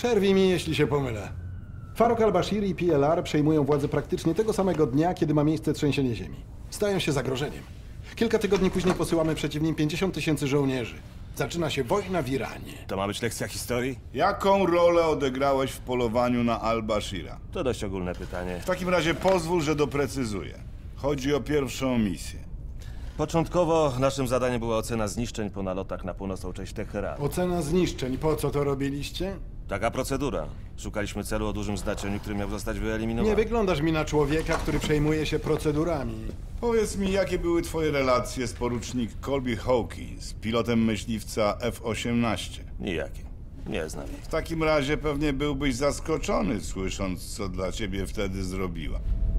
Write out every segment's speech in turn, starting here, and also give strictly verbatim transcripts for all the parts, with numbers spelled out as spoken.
Przerwij mi, jeśli się pomylę. Farouk al-Bashir i P L R przejmują władzę praktycznie tego samego dnia, kiedy ma miejsce trzęsienie ziemi. Stają się zagrożeniem. Kilka tygodni później posyłamy przeciw nim pięćdziesiąt tysięcy żołnierzy. Zaczyna się wojna w Iranie. To ma być lekcja historii? Jaką rolę odegrałeś w polowaniu na al-Bashira? To dość ogólne pytanie. W takim razie pozwól, że doprecyzuję. Chodzi o pierwszą misję. Początkowo naszym zadaniem była ocena zniszczeń po nalotach na północną część Teheranu. Ocena zniszczeń. Po co to robiliście? Taka procedura. Szukaliśmy celu o dużym znaczeniu, który miał zostać wyeliminowany. Nie wyglądasz mi na człowieka, który przejmuje się procedurami. Powiedz mi, jakie były twoje relacje z porucznik Colby Hawkins, pilotem myśliwca F osiemnaście? Nijakie. Nie znam jej. W takim razie pewnie byłbyś zaskoczony, słysząc, co dla ciebie wtedy zrobiła.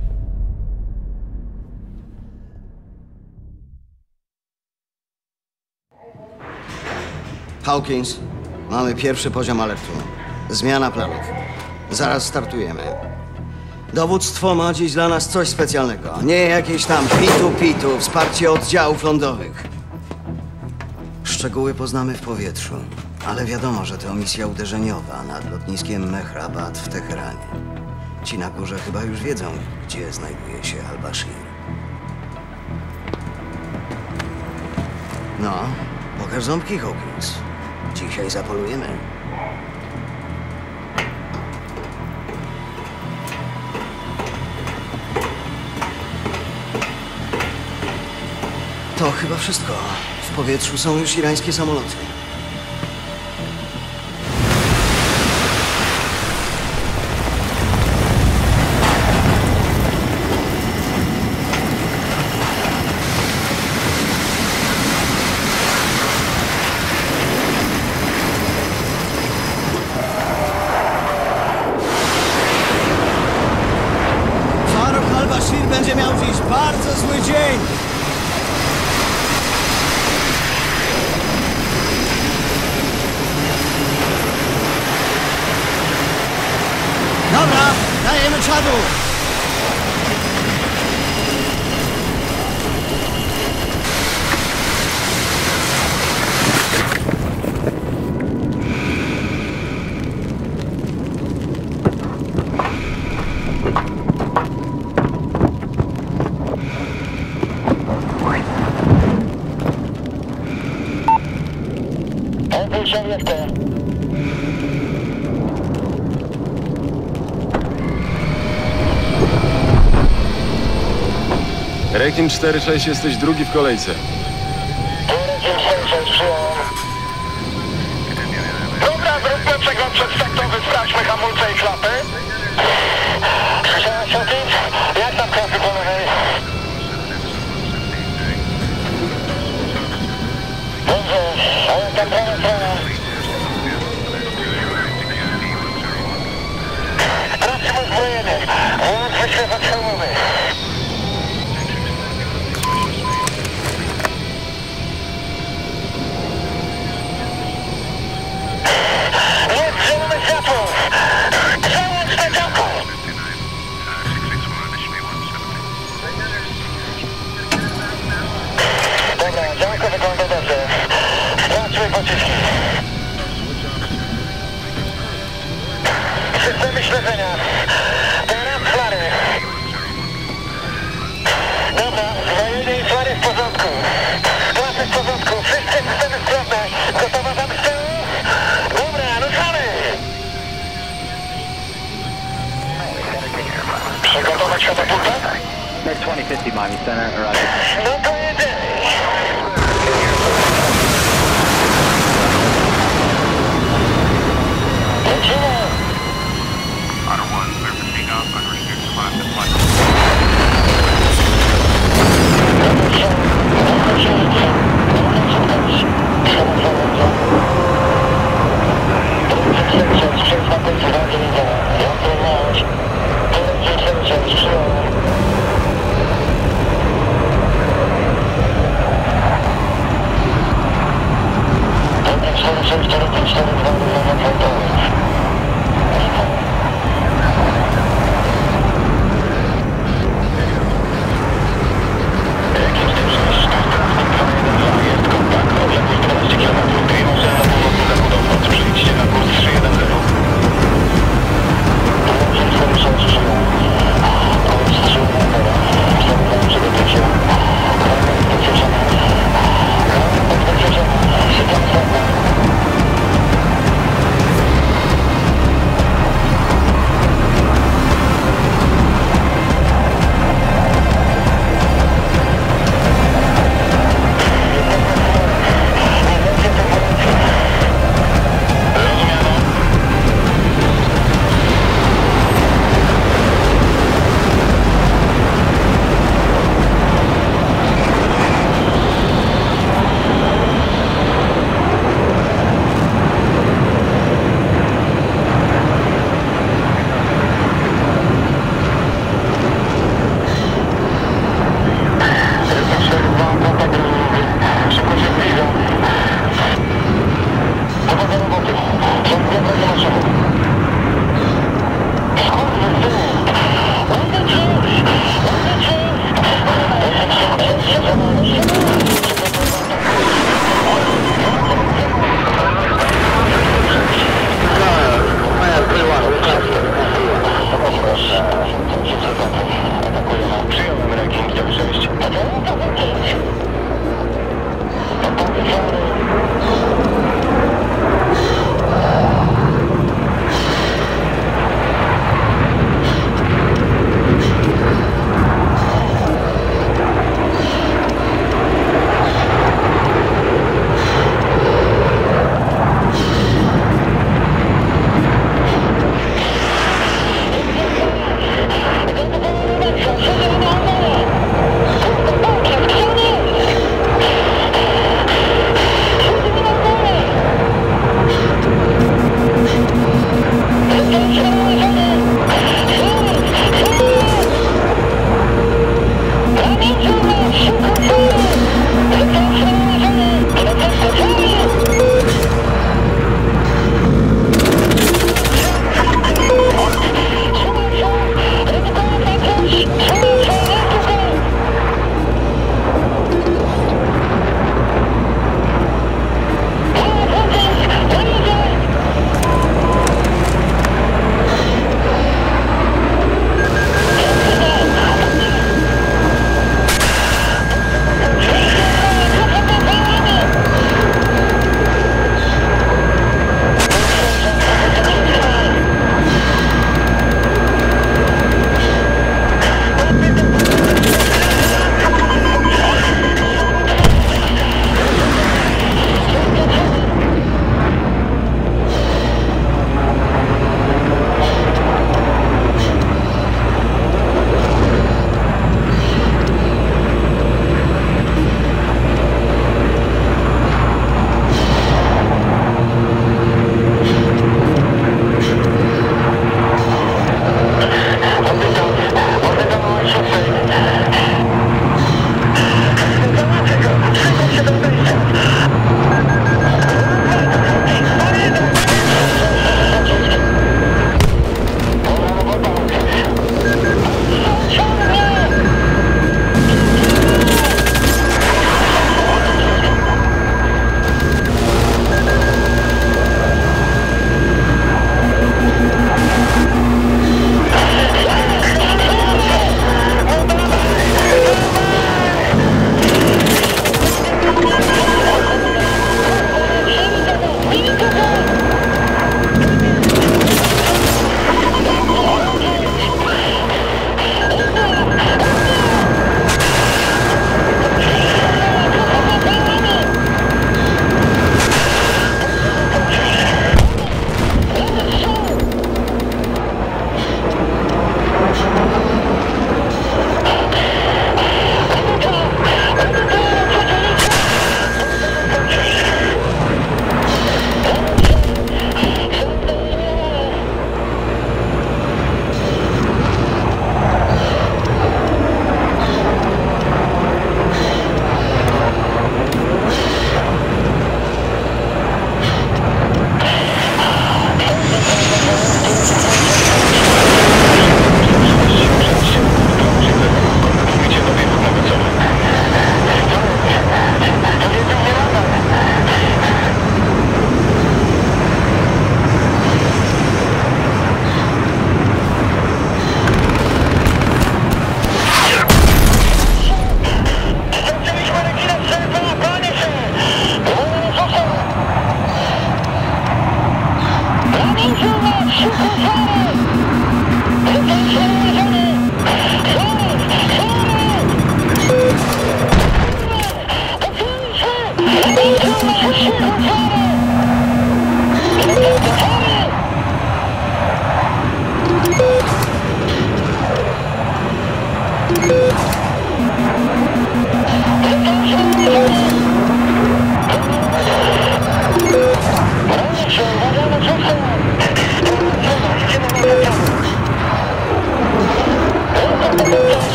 Hawkins, mamy pierwszy poziom alertu. Zmiana planów. Zaraz startujemy. Dowództwo ma dziś dla nas coś specjalnego. Nie jakieś tam pitu-pitu, wsparcie oddziałów lądowych. Szczegóły poznamy w powietrzu, ale wiadomo, że to misja uderzeniowa nad lotniskiem Mehrabad w Teheranie. Ci na górze chyba już wiedzą, gdzie znajduje się al-Bashir. No, pokaż ząbki, Hawkins. Dzisiaj zapolujemy. To chyba wszystko. W powietrzu są już irańskie samoloty. Farouk al-Bashir będzie miał dziś bardzo zły dzień. Dobra, dajemy czadu! Opuść obiektę. Rekin cztery sześć, jesteś drugi w kolejce. Rekin cztery sześć, przyjąłem. Dobra, zróbmy przegląd przedstartowy, sprawdźmy hamulce i klapy. Słyszałeś o tym? Jak tam klapy po lewej? Dobrze, ale tam prawa strona. Sprawdźmy uzbrojenie. Włącz wyświetlacz hełmowy. Systemy śledzenia. Teraz flary. Dobra, zwolnienie i flary w porządku. Klasy w porządku. Wszystkie systemy sprawne. Gotowa tam z tyłu? Dobra, ruszamy! Przygotować katapultę? Next twenty fifty Miami Center, arriving. No to jedziemy. Lecimy!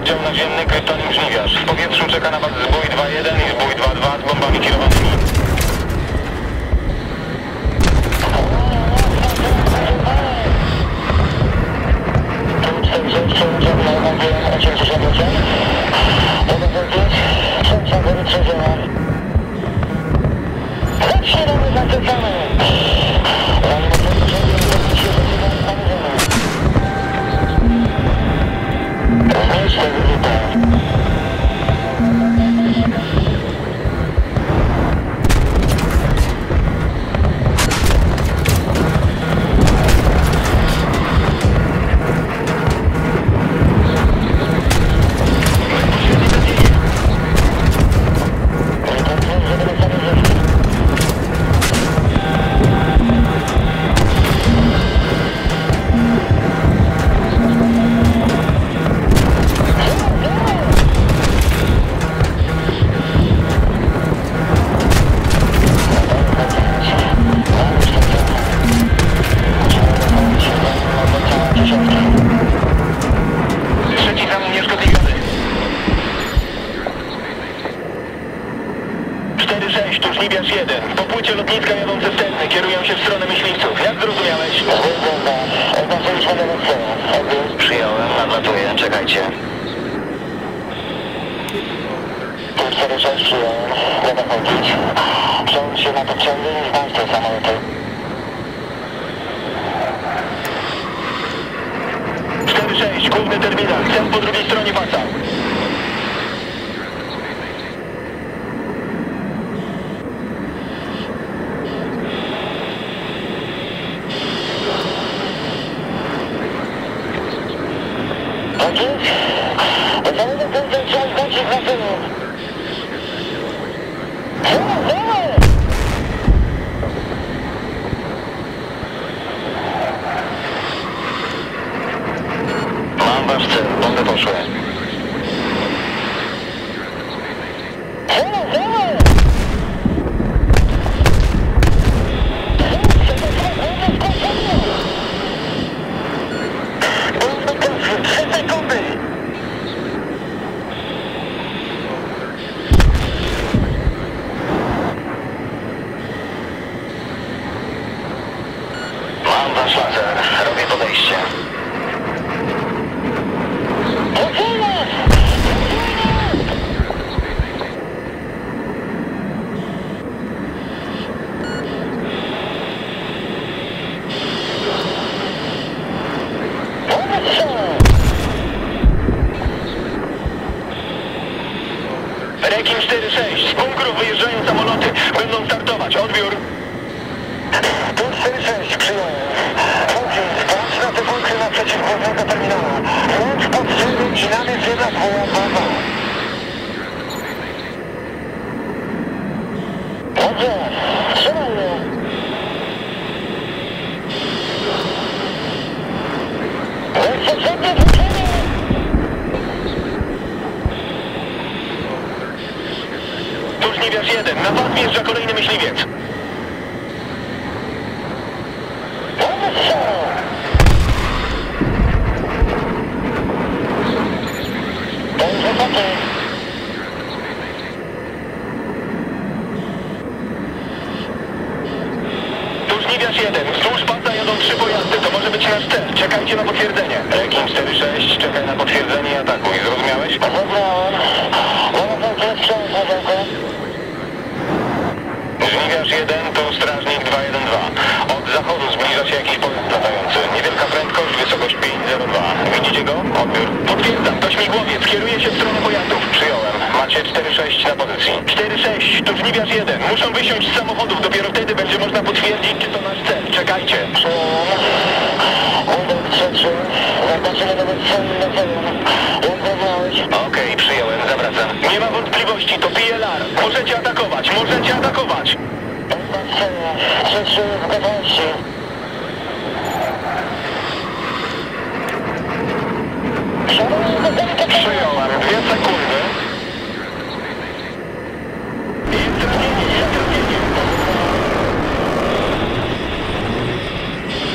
oddział naziemny kryptonim Żniwiarz. W powietrzu czeka na was zbój dwa jeden i zbój dwa dwa z bombami kierowanymi.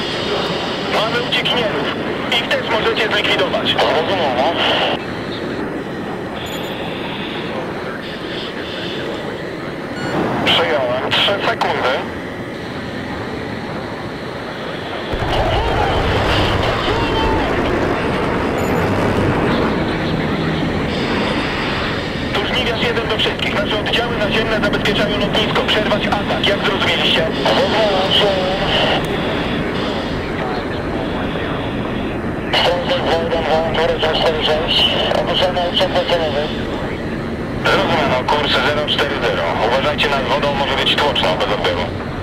Mamy uciekinierów. Ich też możecie zlikwidować. Zrozumiano. Przyjąłem. Trzy sekundy. Tu żniwiarz jeden do wszystkich. Nasze oddziały naziemne zabezpieczają lotnisko. Przerwać atak. Jak zrozumieliście? Zrozumiano, kurs zero cztery zero. Uważajcie, nad wodą może być tłoczno bez odbioru.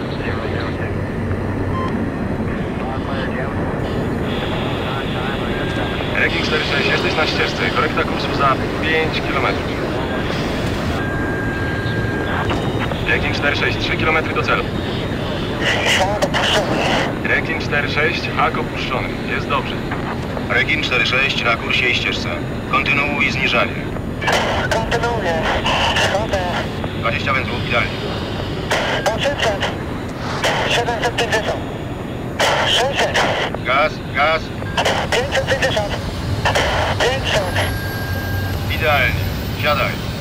Reking cztery sześć, jesteś na ścieżce. Korekta kursu za pięć kilometrów. Reking cztery sześć, trzy kilometry do celu. Reking cztery sześć, hak opuszczony. Jest dobrze. Rekin cztery sześć na kursie i ścieżce. Kontynuuj zniżanie. Kontynuuję. Schodzę. dwadzieścia węzłów, idealnie. osiemset. siedemset pięćdziesiąt. sześćset. Gaz, gaz, pięćset pięćdziesiąt. pięćset. idealnie. Siadaj.